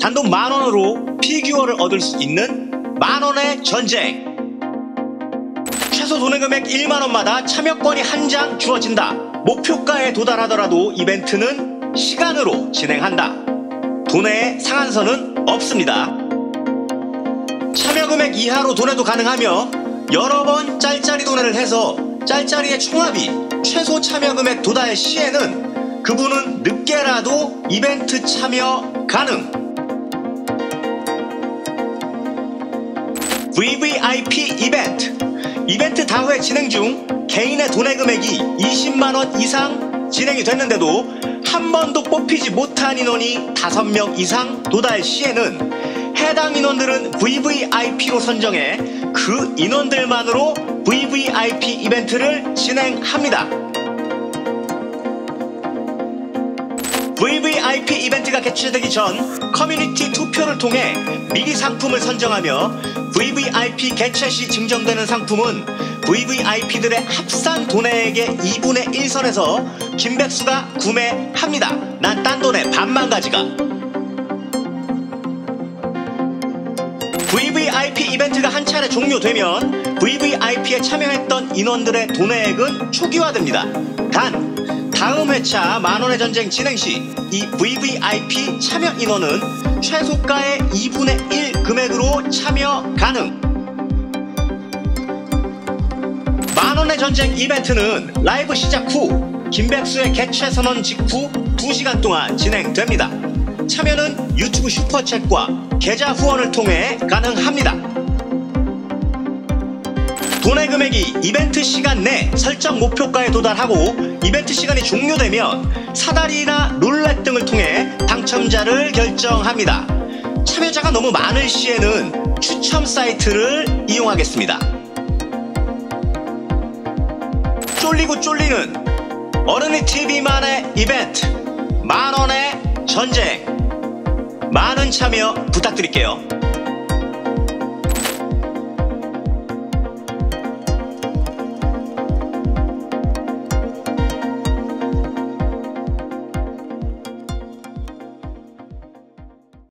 단돈 10,000원으로 피규어를 얻을 수 있는 만원의 전쟁. 최소 도내 금액 1만원마다 참여권이 한 장 주어진다. 목표가에 도달하더라도 이벤트는 시간으로 진행한다. 도내에 상한선은 없습니다. 참여 금액 이하로 도내도 가능하며 여러 번 짤짤이 도내를 해서 짤짤이의 총합이 최소 참여 금액 도달 시에는 그분은 늦게라도 이벤트 참여 가능. VVIP 이벤트 다회 진행 중 개인의 도내 금액이 20만원 이상 진행이 됐는데도 한 번도 뽑히지 못한 인원이 5명 이상 도달 시에는 해당 인원들은 VVIP로 선정해 그 인원들만으로 VVIP 이벤트를 진행합니다. VVIP 이벤트가 개최되기 전 커뮤니티 투표를 통해 미리 상품을 선정하며 VVIP 개최 시 증정되는 상품은 VVIP들의 합산 도내액의 2분의 1선에서 김백수가 구매합니다. 난 딴 돈의 반만 가지가. VVIP 이벤트가 한 차례 종료되면 VVIP에 참여했던 인원들의 도내액은 초기화됩니다. 단 다음 회차 만원의 전쟁 진행 시 이 VVIP 참여 인원은 최소가의 2분의 1 금액으로 참여 가능. 만원의 전쟁 이벤트는 라이브 시작 후 김백수의 개최 선언 직후 2시간 동안 진행됩니다. 참여는 유튜브 슈퍼챗과 계좌 후원을 통해 가능합니다. 도내 금액이 이벤트 시간 내 설정 목표가에 도달하고 이벤트 시간이 종료되면 사다리나 룰렛 등을 통해 당첨자를 결정합니다. 참여자가 너무 많을 시에는 추첨 사이트를 이용하겠습니다. 쫄리고 쫄리는 어른이 TV만의 이벤트 만원의 전쟁. 많은 참여 부탁드릴게요.